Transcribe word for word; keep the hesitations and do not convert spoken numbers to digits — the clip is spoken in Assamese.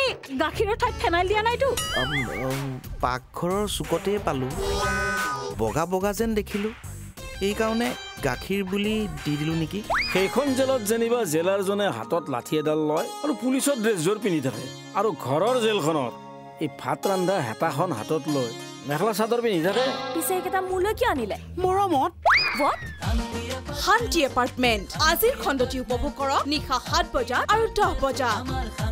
গাখীৰৰ ঠাইত ফেনাইল দিয়া নাইতো পাকঘৰৰ চুকতে পালো বগা বগা যেন দেখিলো এই কাৰণে গাখীৰ বুলি দি দিলো নেকি সেইখন জেলত যেনিবা জেলাৰজনে হাতত লাঠি এডাল লয় আৰু পুলিচৰ ড্ৰেছযোৰ পিন্ধি থাকে আৰু ঘৰৰ জেলখনত এই ভাত ৰন্ধা হেতাখন হাতত লৈ মেখেলা চাদৰ পিন্ধি থাকে পিছে এইকেইটা মোলৈ কিয় আনিলে মৰমত What? শান্তি এপাৰ্টমেণ্ট আজিৰ খণ্ডটি উপভোগ কৰক নিশা সাত বজাত আৰু দহ বজাত